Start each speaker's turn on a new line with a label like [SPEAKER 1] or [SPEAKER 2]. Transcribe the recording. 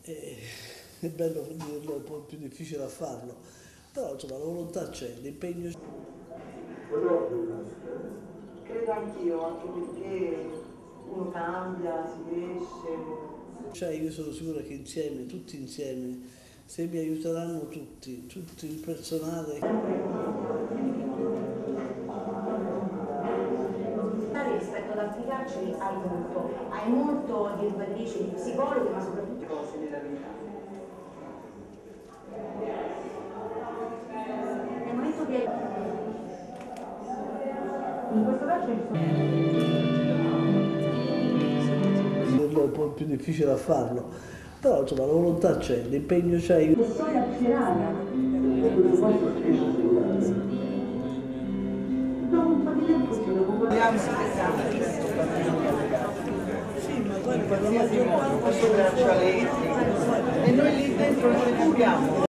[SPEAKER 1] è bello dirlo, è un po' più difficile a farlo, però insomma la volontà c'è, l'impegno c'è.
[SPEAKER 2] Credo anch'io, anche perché uno cambia, si cresce.
[SPEAKER 1] Cioè io sono sicura che insieme, tutti insieme, se mi aiuteranno tutti, tutto il personale.
[SPEAKER 3] Rispetto ad altri carceri hai molto di educatrici, di psicologi, ma soprattutto
[SPEAKER 2] Cose della vita.
[SPEAKER 3] nel momento che in questo carcere
[SPEAKER 1] Dirlo è un po' più difficile a farlo, però insomma la volontà c'è, l'impegno c'è.
[SPEAKER 3] storia appassionata. Dopo un po' di tempo ci
[SPEAKER 2] Vogliamo aspettare.
[SPEAKER 1] Sì, ma poi per la maggior parte
[SPEAKER 2] Braccialetti. E noi lì dentro non li capiamo.